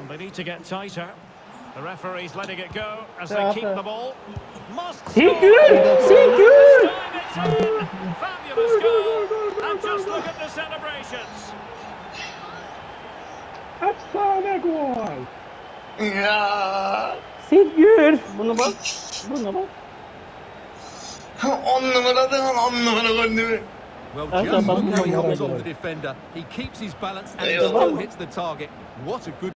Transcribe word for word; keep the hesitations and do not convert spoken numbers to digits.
They need to get tighter. The referee's letting it go as they keep the ball. Must See good! See good! It's in. Fabulous goal. And just look at the celebrations. Efsane gol! Ya. Sigurd! Buna bak. Buna bak. On numaradan on numara gol değil mi? Well, That's just a look how he bumper. holds off the defender. He keeps his balance and he Eyvallah. still hits the target. What a good